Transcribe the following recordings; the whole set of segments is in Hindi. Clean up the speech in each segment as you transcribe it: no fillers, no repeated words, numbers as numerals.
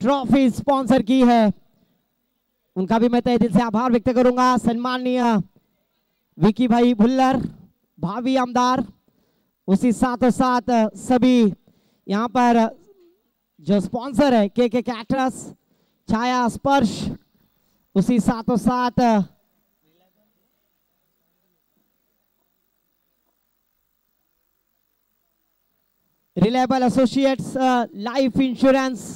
ट्रॉफी स्पॉन्सर की है, उनका भी मैं तहे दिल से आभार व्यक्त करूंगा। सम्माननीय विकी भाई भुल्लर, भावी आमदार, उसी साथ साथ सभी यहाँ पर जो स्पॉन्सर है के कैटरर्स, छाया स्पर्श, उसी साथ reliable associates, life insurance,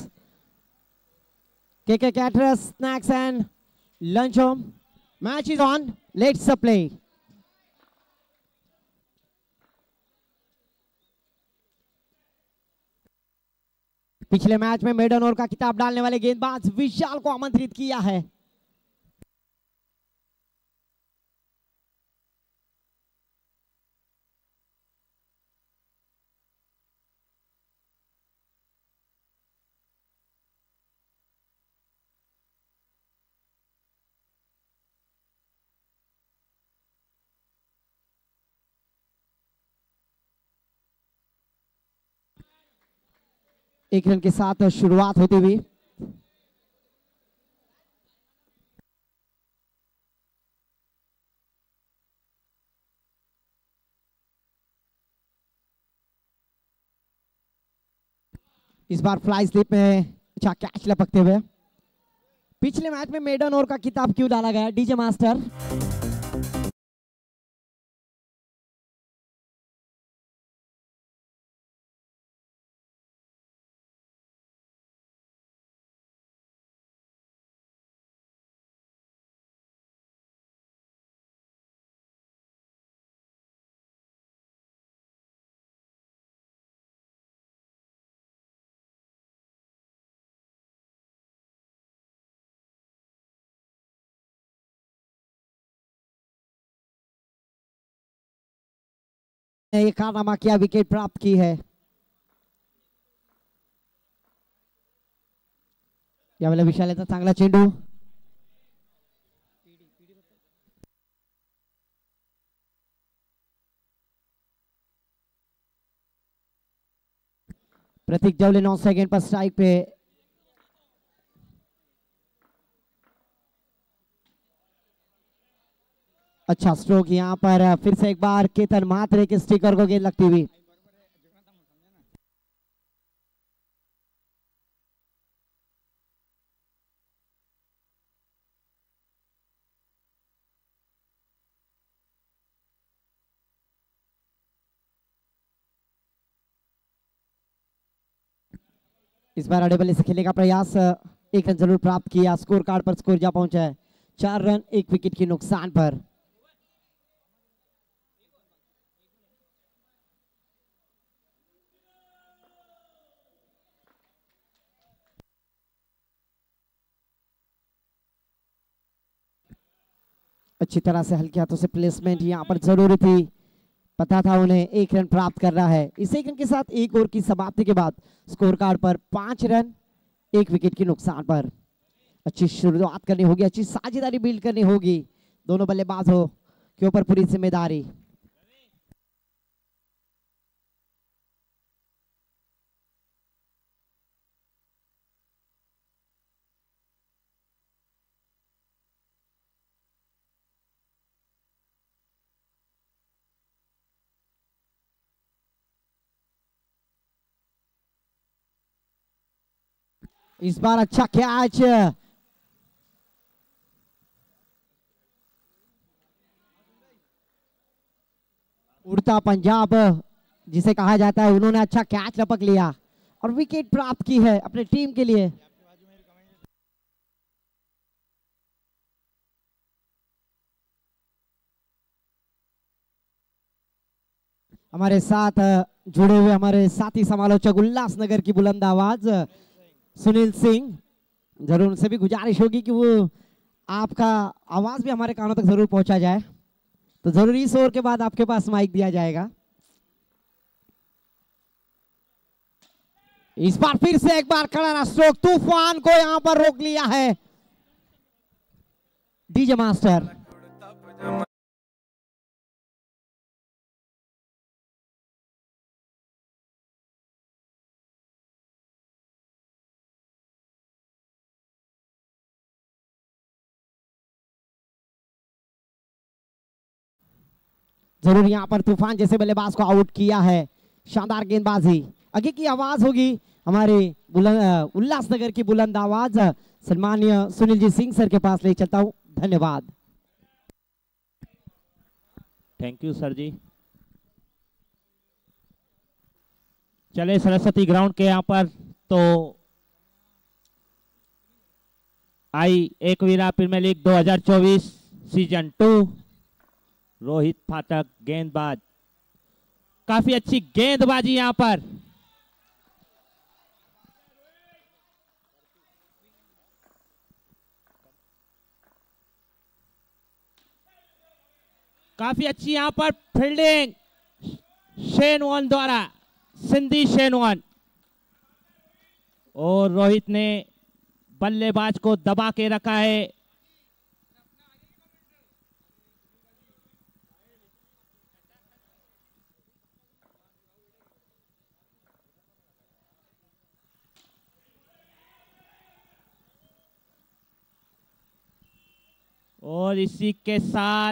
K caterers, snacks and lunch home. Match is on, let's play. पिछले मैच में मेडन ओवर का खिताब डालने वाले गेंदबाज विशाल को आमंत्रित किया है। एक रन के साथ शुरुआत होती हुई इस बार फ्लाई स्लिप में अच्छा कैच लपकते हुए। पिछले मैच में मेडन ओवर का खिताब क्यों डाला गया डीजे मास्टर? ये कारनामा किया, विकेट प्राप्त की है। यावेळेला विशालेचा चांगला चेंडू, प्रतीक जवले 9 सेकंड पर स्ट्राइक पे। अच्छा स्ट्रोक यहाँ पर फिर से एक बार केतन महात्रे के स्टिकर को गेंद लगती हुई। इस बार अडेबल्ले से खेलने का प्रयास, एक रन जरूर प्राप्त किया। स्कोर कार्ड पर स्कोर जा पहुंचा है 4 रन 1 विकेट के नुकसान पर। अच्छी तरह से हल्के हाथों से प्लेसमेंट यहाँ पर जरूरी थी, पता था उन्हें एक रन प्राप्त करना है। इस एक रन के साथ एक ओवर की समाप्ति के बाद स्कोर कार्ड पर 5 रन 1 विकेट के नुकसान पर। अच्छी शुरुआत करनी होगी, अच्छी साझेदारी बिल्ड करनी होगी दोनों बल्लेबाजों के ऊपर पूरी जिम्मेदारी। इस बार अच्छा कैच, उड़ता पंजाब जिसे कहा जाता है, उन्होंने अच्छा कैच लपक लिया और विकेट प्राप्त की है अपने टीम के लिए। हमारे साथ जुड़े हुए हमारे साथी समालोचक उल्लासनगर की बुलंद आवाज सुनील सिंह, जरूर उनसे भी गुजारिश होगी कि वो आपका आवाज भी हमारे कानों तक जरूर पहुंचा जाए, तो जरूरी इस ओवर के बाद आपके पास माइक दिया जाएगा। इस बार फिर से एक बार कड़ा स्ट्रोक, तूफान को यहां पर रोक लिया है डीजे मास्टर। जरूर यहाँ पर तूफान जैसे बल्लेबाज को आउट किया है। शानदार गेंदबाजी। आगे की आवाज होगी हमारे उल्लासनगर की बुलंद आवाज सम्मानीय सुनील जी सिंह सर के पास ले चलता हूँ। धन्यवाद। Thank you sir ji. चले सरस्वती ग्राउंड के यहाँ पर तो Aai Ekvira premier league 2024 season 2 Rohit Phatak गेंदबाज। काफी अच्छी गेंदबाजी यहां पर। काफी अच्छी यहां पर फील्डिंग शेनवन द्वारा, सिंधी शेनवन, और रोहित ने बल्लेबाज को दबा के रखा है। और इसी के साथ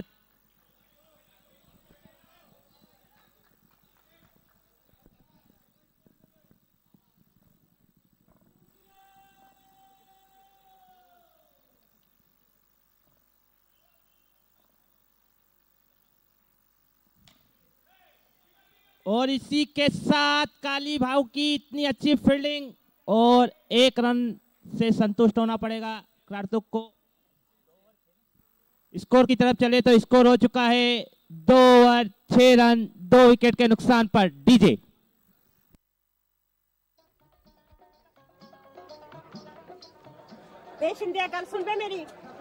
काली भाव की इतनी अच्छी फील्डिंग और 1 रन से संतुष्ट होना पड़ेगा कार्तिक को। स्कोर की तरफ चले तो स्कोर हो चुका है 2 ओवर 6 रन 2 विकेट के नुकसान पर। डीजे इंडिया कर सुन पे मेरी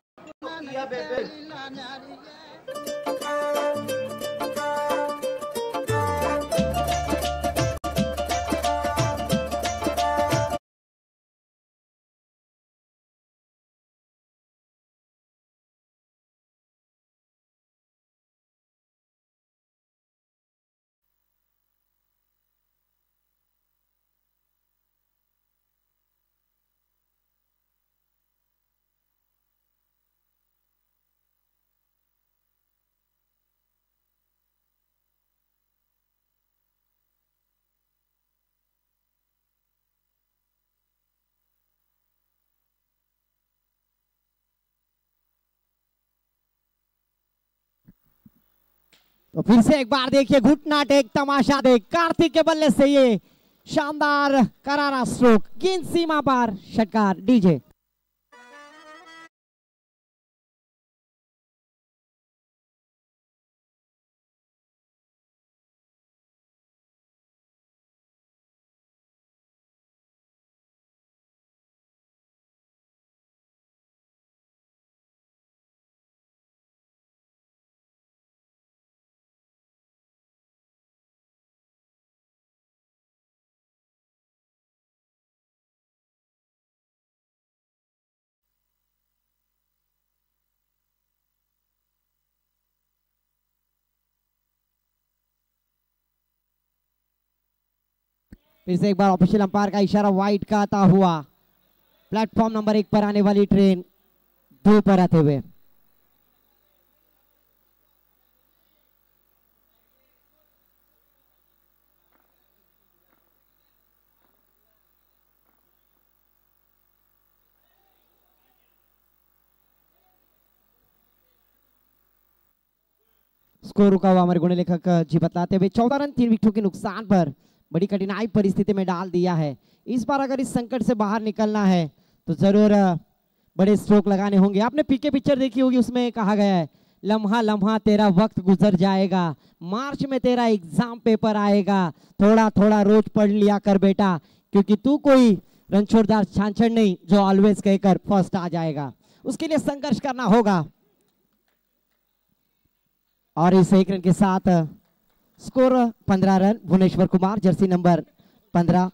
तो फिर से एक बार देखिए घुटना टेक तमाशा देख कार्तिक के बल्ले से ये शानदार करारा स्ट्रोक, गेंद सीमा पार, षटकार। डीजे फिर से एक बार ऑफिशियल अंपायर का इशारा, वाइट का आता हुआ प्लेटफॉर्म नंबर 1 पर आने वाली ट्रेन 2 पर आते हुए। स्कोर रुका हुआ हमारे गुण लेखक जी बतलाते हुए 14 रन 3 विकेटों के नुकसान पर बड़ी कठिनाई परिस्थिति में डाल दिया है। इस बार अगर इस संकट से बाहर निकलना है तो जरूर बड़े स्ट्रोक लगाने होंगे। आपने पीके पिक्चर देखी होगी, उसमें कहा गया है लम्हा लम्हा तेरा वक्त गुजर जाएगा, मार्च में तेरा एग्जाम पेपर आएगा, थोड़ा थोड़ा रोज पढ़ लिया कर बेटा, क्योंकि तू कोई रणछोड़दार छाछड़ नहीं जो ऑलवेज कहकर फर्स्ट आ जाएगा। उसके लिए संघर्ष करना होगा। और इस 1 रन के साथ score 15 run. Bhuvneshwar Kumar jersey number 15।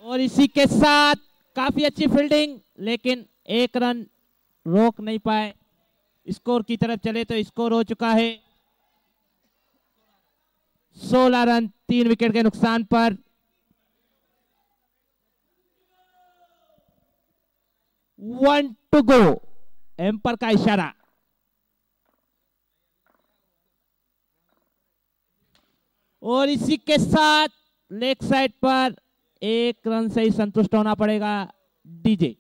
और इसी के साथ काफी अच्छी फील्डिंग, लेकिन एक रन रोक नहीं पाए। स्कोर की तरफ चले तो स्कोर हो चुका है 16 रन 3 विकेट के नुकसान पर। 1 टू गो, एम्पर का इशारा। और इसी के साथ लेग साइड पर 1 रन से ही संतुष्ट होना पड़ेगा डीजे।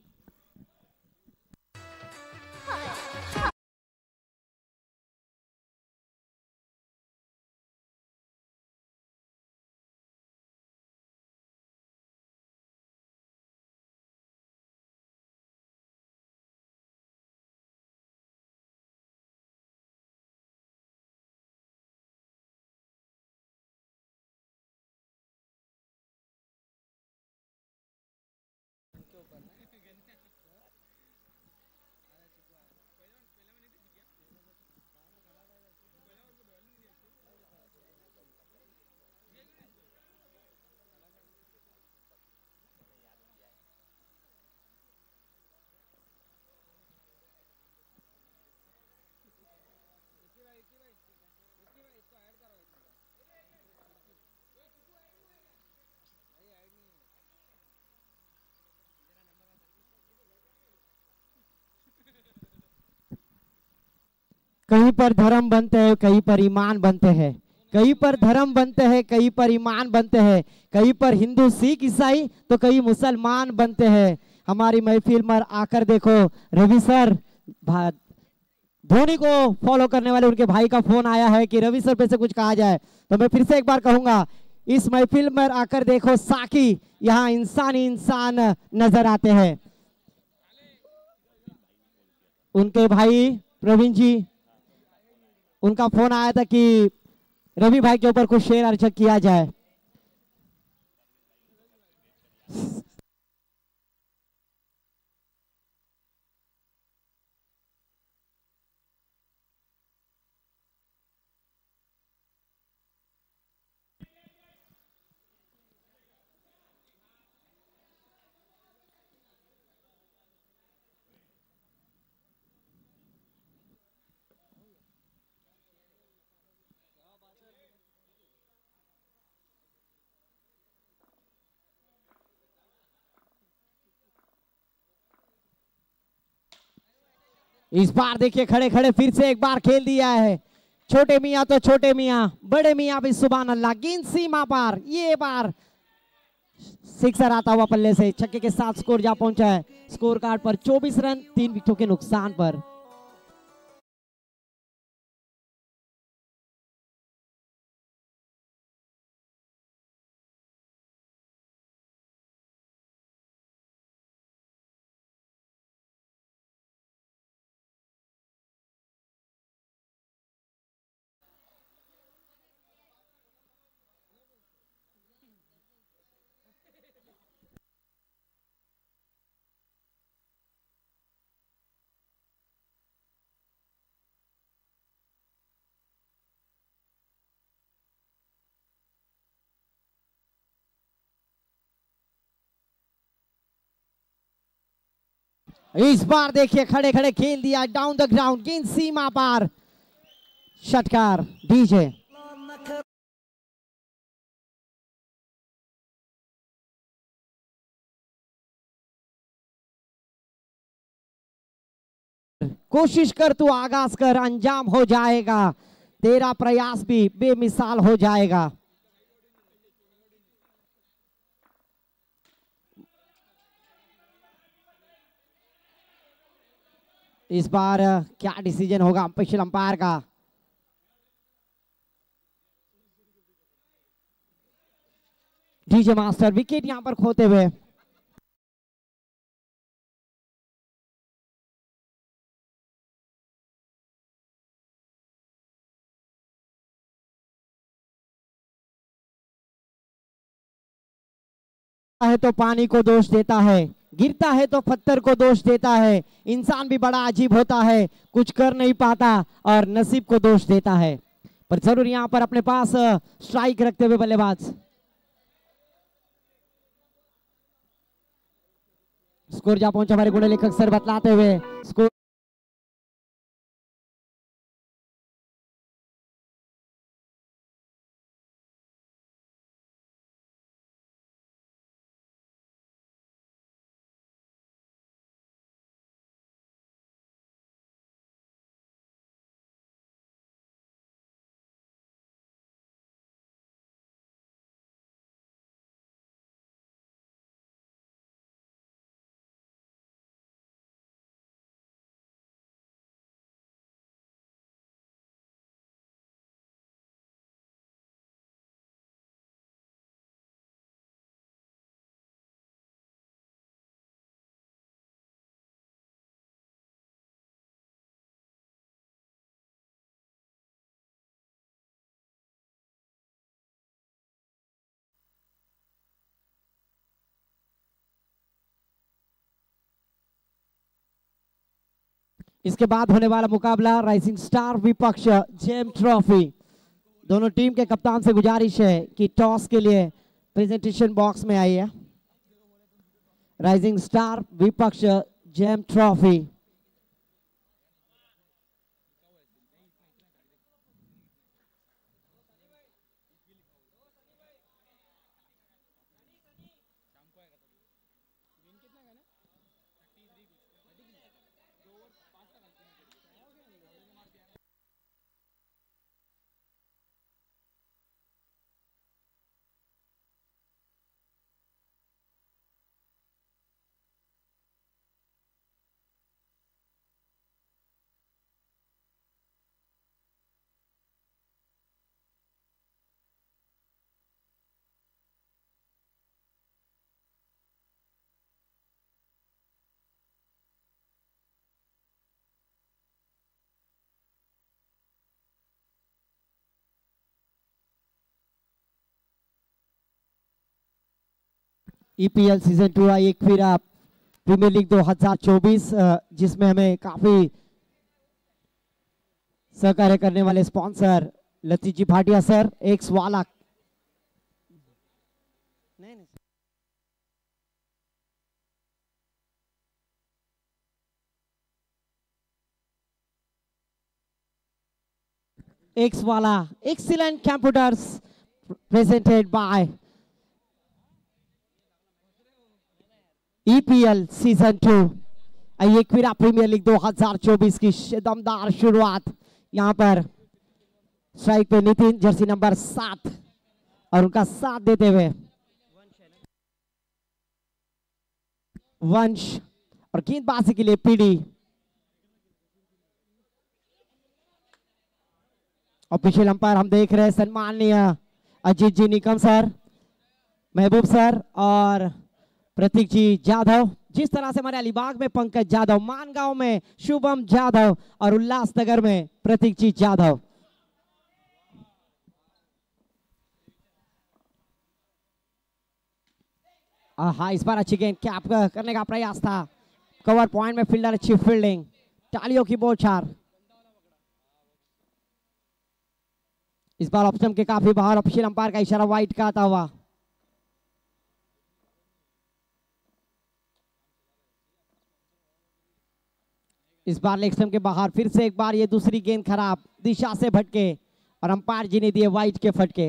कहीं पर धर्म बनते हैं, कहीं पर ईमान बनते हैं। कहीं पर धर्म बनते हैं, कहीं पर ईमान बनते हैं। कहीं पर हिंदू सिख ईसाई तो कहीं मुसलमान बनते हैं। हमारी महफिल में आकर देखो रवि सर, धोनी को फॉलो करने वाले उनके भाई का फोन आया है कि रवि सर पे से कुछ कहा जाए, तो मैं फिर से एक बार कहूंगा, इस महफिल में आकर देखो साकी, यहाँ इंसान ही इंसान नजर आते हैं। उनके भाई प्रवीण जी, उनका फोन आया था कि रवि भाई के ऊपर कुछ शेर अर्चक किया जाए। इस बार देखिए खड़े खड़े फिर से एक बार खेल दिया है। छोटे मियां तो छोटे मियां, बड़े मियां भी सुभान अल्लाह। गेंद सीमा पार, ये बार सिक्सर आता हुआ पल्ले से, छक्के के साथ स्कोर जा पहुंचा है। स्कोर कार्ड पर 24 रन 3 विकेटों के नुकसान पर। इस बार देखिए खड़े खड़े खेल दिया डाउन द ग्राउंड, गेंद सीमा पार, षटकार डीजे। कोशिश कर तू आगाज कर, अंजाम हो जाएगा, तेरा प्रयास भी बेमिसाल हो जाएगा। इस बार क्या डिसीजन होगा स्पेशल अंपायर का। डीजे मास्टर विकेट यहां पर खोते हुए। है तो पानी को दोष देता है, गिरता है तो पत्थर को दोष देता है। इंसान भी बड़ा अजीब होता है, कुछ कर नहीं पाता और नसीब को दोष देता है। पर जरूर यहां पर अपने पास स्ट्राइक रखते हुए बल्लेबाज। स्कोर जा पहुंचा हमारे गुण लेखक सर बतलाते हुए स्कोर इसके बाद होने वाला मुकाबला राइजिंग स्टार विपक्ष जेम ट्रॉफी। दोनों टीम के कप्तान से गुजारिश है कि टॉस के लिए प्रेजेंटेशन बॉक्स में आइए। राइजिंग स्टार विपक्ष जेम ट्रॉफी। ईपीएल सीजन 2 आई एक फिर आप प्रीमियर लीग 2024 जिसमें हमें काफी सहकार्य करने वाले स्पॉन्सर लतीफ जी भाटिया सर एक सवाल X Wala, excellent computers presented by EPL Season 2। आइए क्विरा प्रीमियर लीग 2024 की दमदार शुरुआत। यहाँ पर स्ट्राइक पे नितिन जर्सी नंबर 7 और उनका साथ देते हुए वंश और गेंदबाजी के लिए पीडी। ऑफिशियल अंपायर हम देख रहे हैं सम्माननीय अजीत जी निकम सर, महबूब सर और प्रतीक जी जाधव। जिस तरह से हमारे अलीबाग में पंकज जाधव, मानगांव में शुभम जाधव और उल्लासनगर में प्रतीक जी जाधव। हाँ, इस बार अच्छी गेंद कैप करने का प्रयास था। कवर पॉइंट में फील्डर अच्छी फील्डिंग, तालियों की बौछार। इस बार ऑप्शन के काफी बाहर, ऑफिशियल अंपायर का इशारा वाइड का आता हुआ। इस बार लेग स्टंप के बाहर, फिर से एक बार ये दूसरी गेंद खराब दिशा से भटके और अंपायर जी ने दिए वाइड के फटके।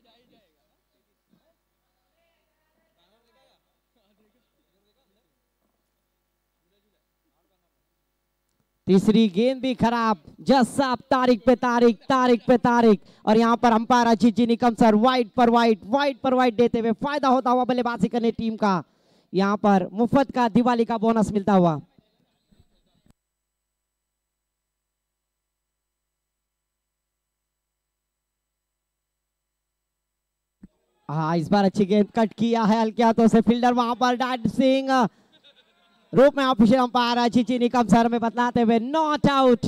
तीसरी गेंद भी खराब, जस्ट साहब तारिक पे तारिक, तारिक पे तारिक और यहाँ पर umpire Ajit ji Nikam sir wide पर वाइड, वाइड पर वाइड देते हुए फायदा होता हुआ बल्लेबाजी करने टीम का। यहाँ पर मुफ्त का दिवाली का बोनस मिलता हुआ। हाँ, इस बार अच्छी गेंद कट किया है हल्के हाथों से फील्डर वहां पर डांसिंग रूप में official umpire Ajit ji Nikam sir में बतलाते हुए नॉट आउट।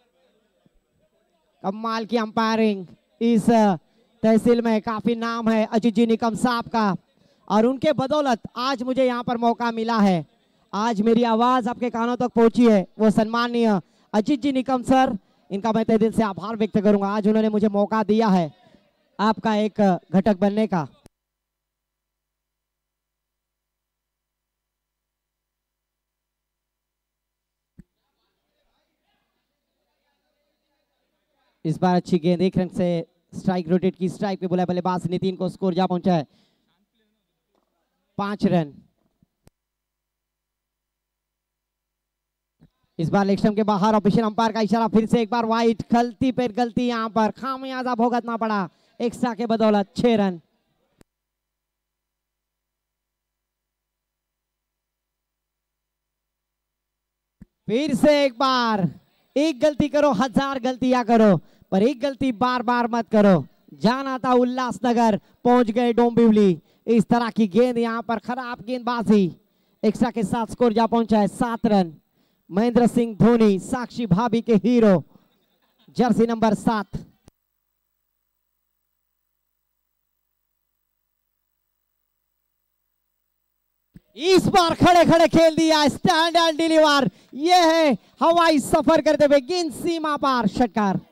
कमाल की अंपायरिंग, इस तहसील में काफी नाम है अजीत जी निकम साहब का और उनके बदौलत आज मुझे यहाँ पर मौका मिला है। आज मेरी आवाज आपके कानों तक पहुंची है, वो सम्माननीय अजीत जी निकम सर, इनका मैं तहे दिल से आभार व्यक्त करूंगा। आज उन्होंने मुझे मौका दिया है आपका एक घटक बनने का। इस बार अच्छी गेंद, एक रन से स्ट्राइक रोटेट की, स्ट्राइक पे बोला बल्लेबाज नितिन को, स्कोर जा पहुंचा है 5 रन। इस बार लेग स्टंप के बाहर ऑफिशियल अंपायर का इशारा, फिर से एक बार वाइट, गलती पे गलती, यहां पर खामियाजा भुगतना पड़ा एक्स्ट्रा के बदौलत 6 रन। फिर से एक बार, एक गलती करो 1000 गलतियां करो, पर एक गलती बार बार मत करो। जाना था उल्लासनगर, पहुंच गए डोंबिवली। इस तरह की गेंद, यहां पर खराब गेंदबाजी, एक्स्ट्रा के साथ स्कोर जा पहुंचा है 7 रन। महेंद्र सिंह धोनी, साक्षी भाभी के हीरो, जर्सी नंबर 7। इस बार खड़े खड़े खेल दिया, स्टैंड एंड डिलीवर। यह है हवाई सफर करते हुए गेंद सीमा पार, षटकार।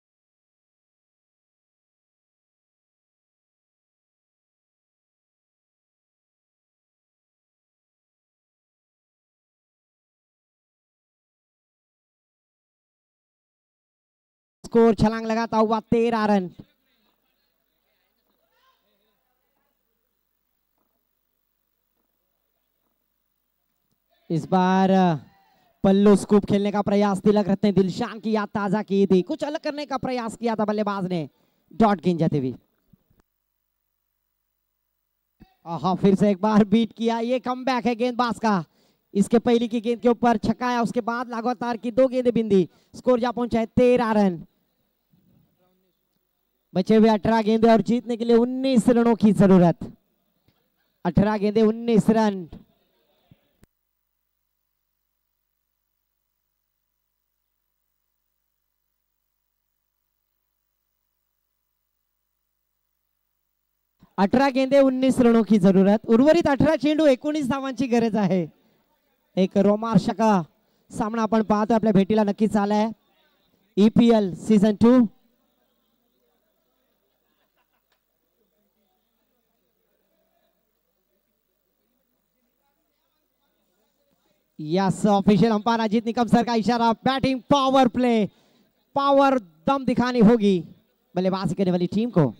स्कोर छलांग लगाता हुआ 13 रन। इस बार पल्लू स्कूप खेलने का प्रयास तिलक रत्ने दिलशान की याद ताजा की थी, कुछ अलग करने का प्रयास किया था बल्लेबाज ने, डॉट गेंद जाती हुई। हाँ, फिर से एक बार बीट किया, ये कमबैक है गेंदबाज का। इसके पहली की गेंद के ऊपर छक्काया, उसके बाद लगातार की 2 गेंदें बिंदी, स्कोर जा पहुंचा है 13 रन। बचे हुए 18 गेंदे और जीतने के लिए 19 रनों की जरूरत। 18 गेंदे 19 रन। अठरा गेंदे 19 रनों की जरूरत, उर्वरित 18 चेंडू 19 धावांची गरज आहे। एक रोमांचक सामना आपण पाहतो, आपल्या भेटीला नक्कीच आलाय EPL season 2। Yes, official umpire Ajit Nikam sir का इशारा, बैटिंग पावर प्ले, पावर दम दिखानी होगी बल्लेबाजी करने वाली टीम को।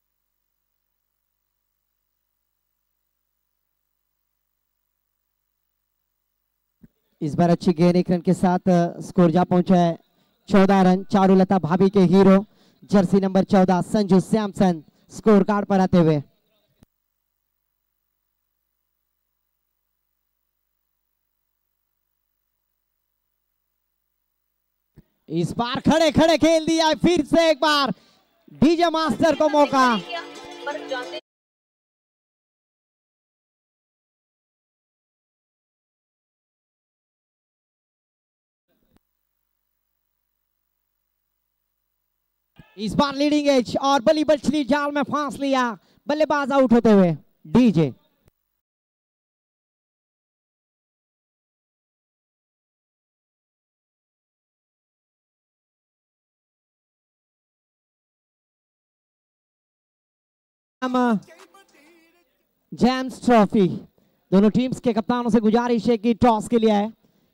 इस बार अच्छी गेंद, 1 रन के साथ स्कोर जा पहुंचा है 14 रन। चारुलता भाभी के hero, jersey number 14 Sanju Samson, score card पर आते हुए। इस बार खड़े खड़े खेल दिया, फिर से एक बार डीजे मास्टर को मौका। इस बार लीडिंग एज और बली बछली जाल में फांस लिया, बल्लेबाज आउट होते हुए डीजे। जेम्स ट्रॉफी, दोनों टीम्स के कप्तानों से गुजारिश है कि टॉस के लिए आए।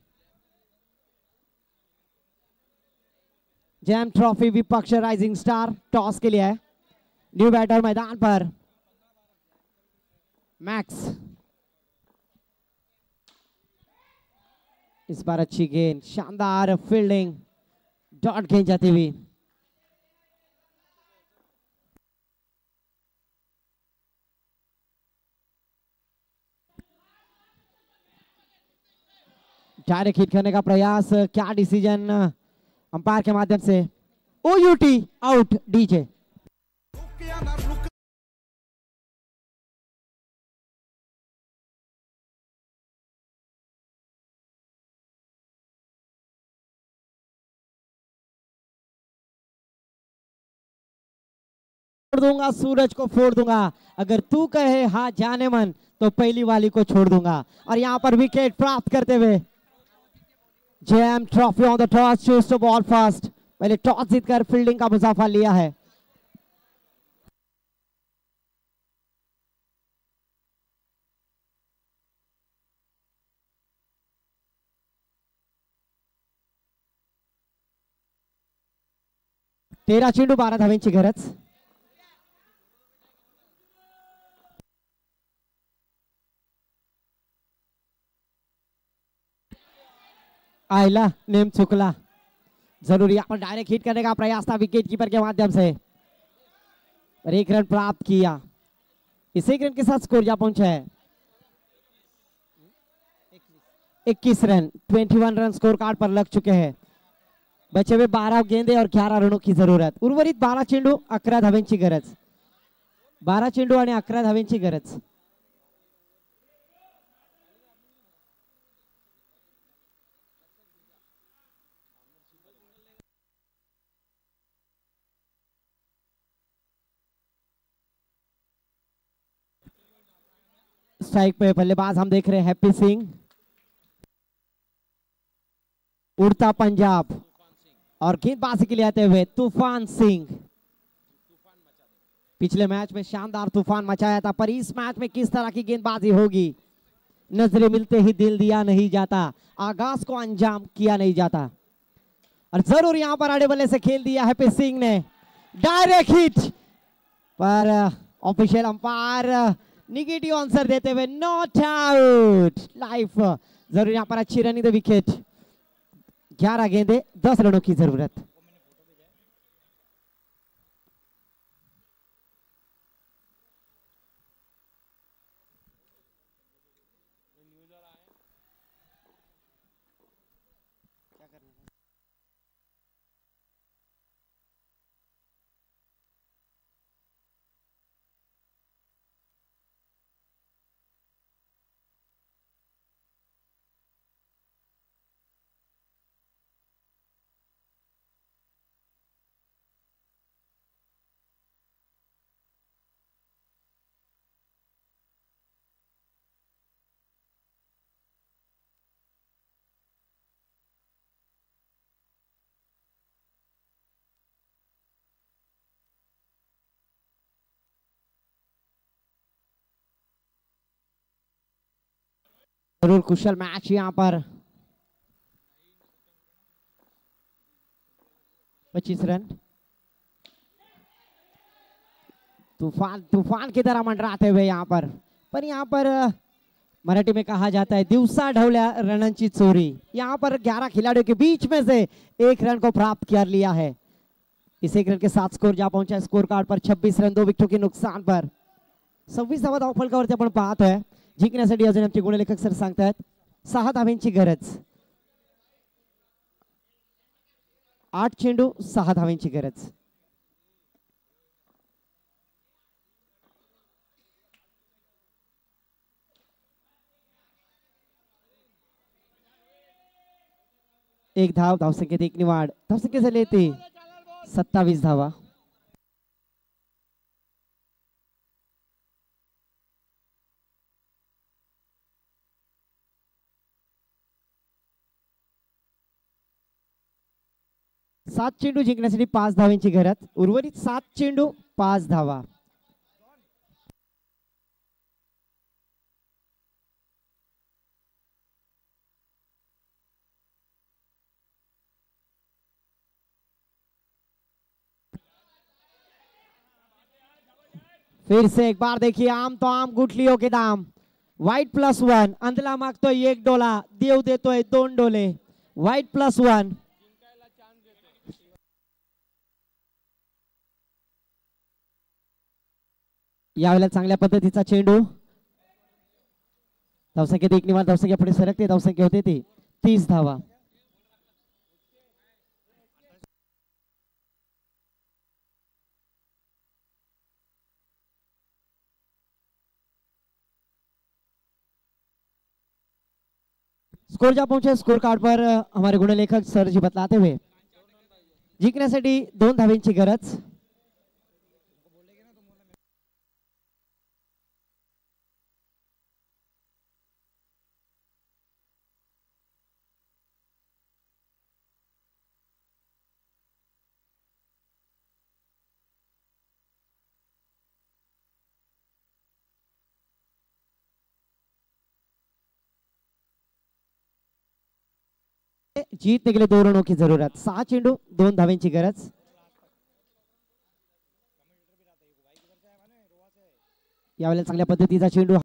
जैम ट्रॉफी विपक्ष राइजिंग स्टार, टॉस के लिए है। न्यू बैटर मैदान पर मैक्स। इस बार अच्छी गेंद, शानदार फील्डिंग, डॉट गेंद जाती हुई। डायरेक्ट हिट करने का प्रयास, क्या डिसीजन अंपायर के माध्यम से। OUT out, DJ. छोड़ दूंगा सूरज को, फोड़ दूंगा, अगर तू कहे हाँ जाने मन तो पहली वाली को छोड़ दूंगा। और यहां पर विकेट प्राप्त करते हुए gem trophy on the toss, choose to bowl first. पहले टॉस जीतकर फील्डिंग का मुसाफा लिया है। 13 चेंडू 12 धावांची गरज. आयला नेम चुकला. जरूरी यहाँ पर डायरेक्ट हिट करने का प्रयास था विकेट कीपर के माध्यम से, और 1 रन प्राप्त किया. इस 1 रन के साथ स्कोर जा पहुंचा है 21 रन. 21 रन स्कोर कार्ड पर लग चुके हैं. बचे हुए 12 गेंदे और 11 रनों की जरूरत. उर्वरित 12 चेंडू 11 धावांची गरज. 12 चेंडू आणि 11 धावांची गरज. स्ट्राइक पे बल्लेबाज हम देख रहे हैं हैप्पी सिंह. उड़ता पंजाब और गेंदबाजी के लिए आते हुए तूफान सिंह. पिछले मैच में शानदार तूफान मचाया था, पर इस मैच में किस तरह की गेंदबाजी होगी, नजरें मिलते ही दिल दिया नहीं जाता, आगाज को अंजाम किया नहीं जाता. और जरूर यहां पर आड़े बल्ले से खेल दिया हैप्पी सिंह ने. डायरेक्ट हिट पर ऑफिशियल अंपायर निगेटिव आंसर देते हुए नॉट आउट. लाइफ जरूर यहां पर अच्छी रनिंग द विकेट. 11 गेंदे 10 रनों की जरूरत. जरूर कुशल मैच यहां पर. 25 रन. तूफान की तरह मंडराते हुए यहां पर यहां पर मराठी में कहा जाता है दिवसा ढवल्या रनांची चोरी. यहां पर 11 खिलाड़ियों के बीच में से 1 रन को प्राप्त कर लिया है. इस 1 रन के साथ स्कोर जा पहुंचा है स्कोर कार्ड पर 26 रन 2 विकेटों के नुकसान पर. 26 धावा धावफलकावरती आपण पाहतोय. जिंकण्यासाठी अजून आमचे गुणलेखक सर सांगतात 6 धावांची गरज. 8 चेंडू 6 धावांची गरज. एक धाव धावसंख्येत 1 वाढ. धावसंख्या झाली ती 27 धावा. सात चेंडू जिंकण्यासाठी 5 धावांची गरज. उर्वरित 7 चेंडू 5 धावा. फिर से एक बार देखिए आम तो आम गुठलियों के दाम. व्हाइट +1. अंधला मागतोय 1 डोला, देव देतोय 2 डोले. व्हाइट +1. यावेळेला चांगल्या पद्धतीचा चेंडू. धावसंख्येत 1 निवांत. धावसंख्या पुढे सरकते. धावसंख्या होते ती 30 धावा. स्कोर जा पहुंचे स्कोर कार्ड पर हमारे गुणलेखक सर जी बतलाते हुए जिंकण्यासाठी 2 धावांची गरज. जीतने के लिए 2 रनों की जरूरत. 6 चेंडू 2 धावांची गरज. यावेळेला चांगल्या पद्धतीचा चेंडू